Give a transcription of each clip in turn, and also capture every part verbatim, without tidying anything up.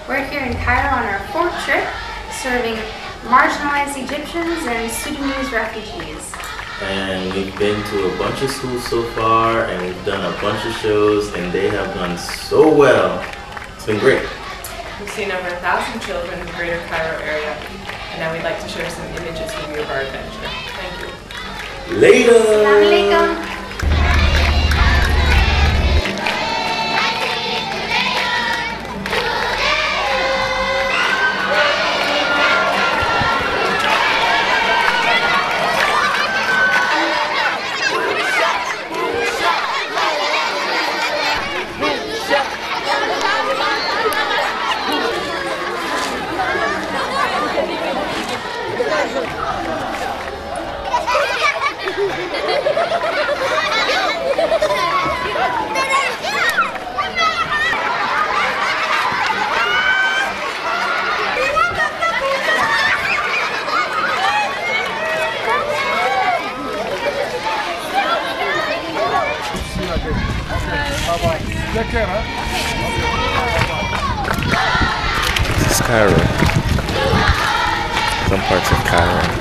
We're here in Cairo on our fourth trip, serving marginalized Egyptians and Sudanese refugees. And we've been to a bunch of schools so far, and we've done a bunch of shows, and they have done so well. It's been great. We've seen over a thousand children in the greater Cairo area, and now we'd like to share some images with you of our adventure. Thank you. Later! Assalamu alaikum. This is Cairo. Some parts of Cairo.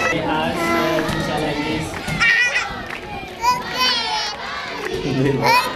Hey!